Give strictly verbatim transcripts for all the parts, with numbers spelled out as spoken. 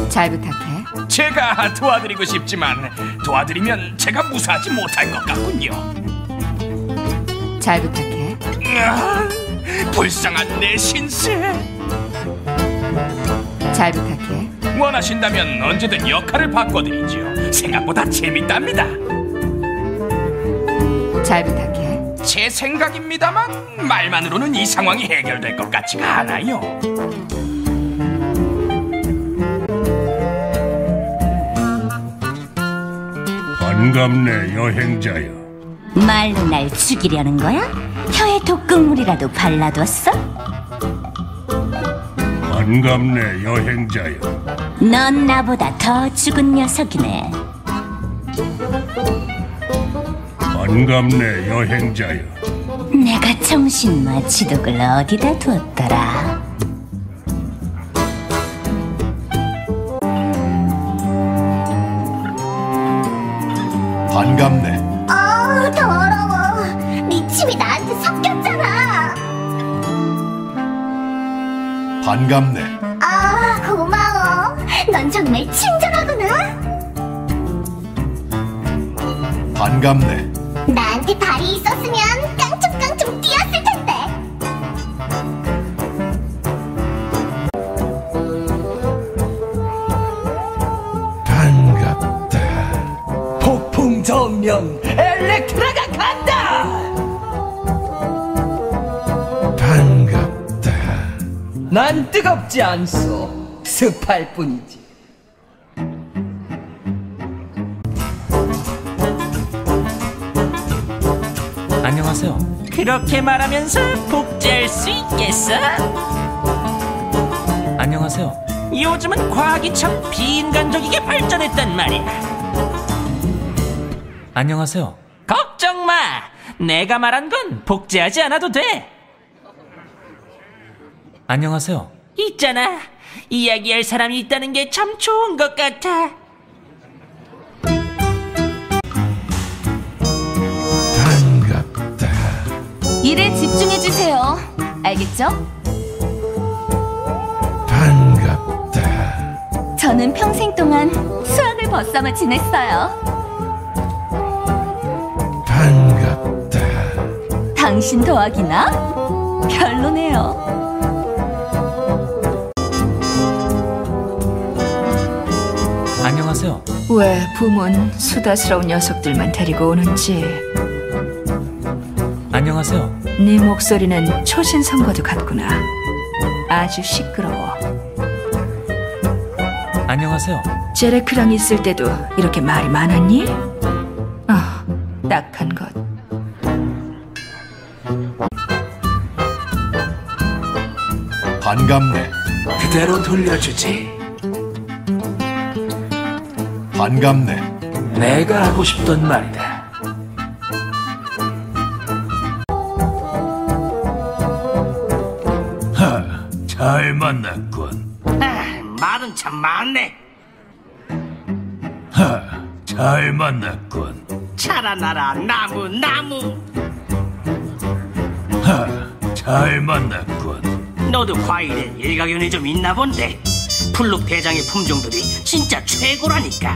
잘 부탁해. 제가 도와드리고 싶지만 도와드리면 제가 무사하지 못할 것 같군요. 잘 부탁해. 아, 불쌍한 내 신세. 잘 부탁해. 원하신다면 언제든 역할을 바꿔드리죠. 생각보다 재밌답니다. 잘 부탁해. 제 생각입니다만 말만으로는 이 상황이 해결될 것 같지가 않아요. 반갑네, 여행자여. 말로 날 죽이려는 거야? 혀에 독극물이라도 발라뒀어? 반갑네, 여행자여. 넌 나보다 더 죽은 녀석이네. 반갑네, 여행자여. 내가 정신마 지독을 어디다 두었더라? 반갑네. 어, 더러워. 네 침이 나한테 섞였잖아. 반갑네. 아, 고마워. 넌 정말 친절하구나. 반갑네. 나한테 발이 있었으면 깡총깡총 뛰었을 텐데. 반갑다. 폭풍 정령 엘렉트라가 간다. 반갑다. 난 뜨겁지 않소. 습할 뿐이지. 안녕하세요. 그렇게 말하면서 복제할 수 있겠어? 안녕하세요. 요즘은 과학이 참 비인간적이게 발전했단 말이야. 안녕하세요. 걱정 마. 내가 말한 건 복제하지 않아도 돼. 안녕하세요. 있잖아. 이야기할 사람이 있다는 게 참 좋은 것 같아. 일에 집중해주세요. 알겠죠? 반갑다. 저는 평생 동안 수학을 벗삼아 지냈어요. 반갑다. 당신 더하기나? 별로네요. 안녕하세요. 왜 부모는 수다스러운 녀석들만 데리고 오는지. 안녕하세요. 네 목소리는 초신성과도 같구나. 아주 시끄러워. 안녕하세요. 제레크랑 있을 때도 이렇게 말이 많았니? 아, 딱한 것. 반갑네. 그대로 돌려주지. 반갑네. 내가 하고 싶던 말이다. 하, 잘 만났군. 아, 말은 참 많네. 하, 잘 만났군. 자라나라 나무 나무. 하, 잘 만났군. 너도 과일에 일가견이 좀 있나 본데. 풀룩 대장의 품종들이 진짜 최고라니까.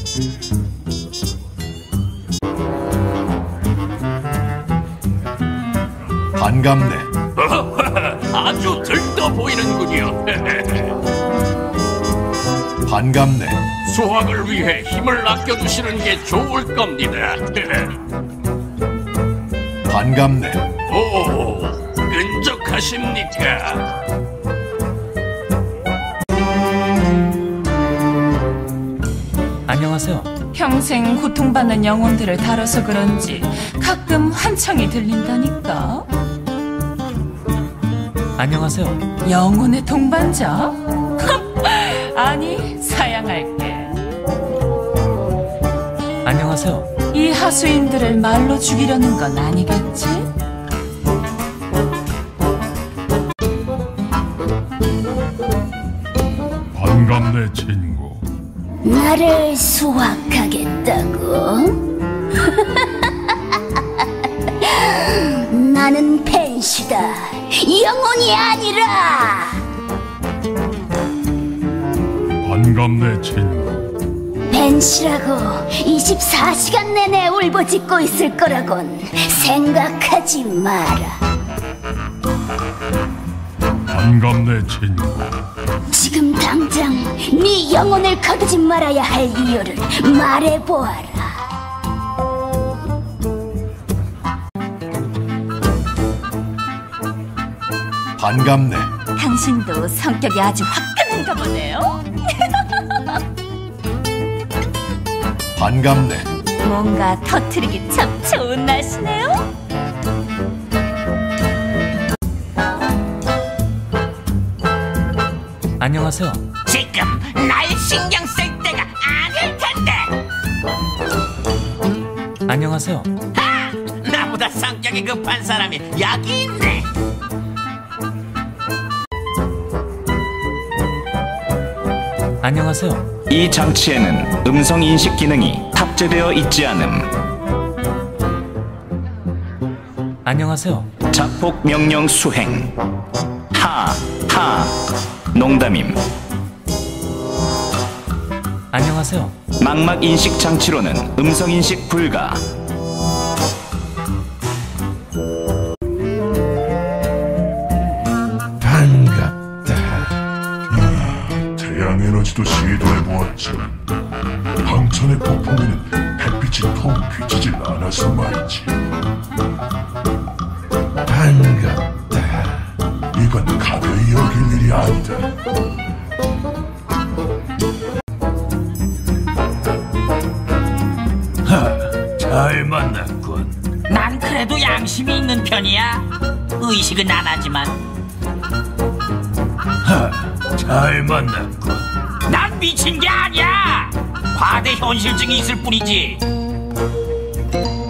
반갑네. 아주 들떠 보이는군요. 반갑네. 수학을 위해 힘을 아껴두시는 게 좋을 겁니다. 반갑네. 오, 끈적하십니까? 안녕하세요. 평생 고통받는 영혼들을 다뤄서 그런지 가끔 환청이 들린다니까. 안녕하세요. 영혼의 동반자? 아니, 사양할게. 안녕하세요. 이 하수인들을 말로 죽이려는 건 아니겠지? 반갑네, 친구. 나를 수확하겠다고? 나는 펜시다. 영혼이 아니라. 반갑네. 반갑네 친구. 벤시라고 이십사 시간 내내 울부짖고 있을 거라곤 생각하지 마라. 반갑네 친구. 지금 당장 네 영혼을 거두지 말아야 할 이유를 말해보아라. 반갑네. 당신도 성격이 아주 화끈한가 보네요. 반갑네. 뭔가 터트리기 참 좋은 날씨네요. 안녕하세요. 지금 날 신경 쓸 때가 아닐 텐데. 안녕하세요. 하! 나보다 성격이 급한 사람이 여기 있네. 안녕하세요. 이 장치에는 음성 인식 기능이 탑재되어 있지 않음. 안녕하세요. 자폭 명령 수행. 하, 하. 농담임. 안녕하세요. 망막 인식 장치로는 음성 인식 불가. 반갑다. 음, 태양 에너지도 시도해보았지만 황천의 폭풍에는 햇빛이 통 비치질 않아서 말이지. 반갑다. 이건 가벼이 여길 일이 아니다. 하, 잘 만났군. 난 그래도 양심이 있는 편이야. 의식은 안 하지만. 하, 잘 만났군. 난 미친 게 아니야. 과대 현실증이 있을 뿐이지.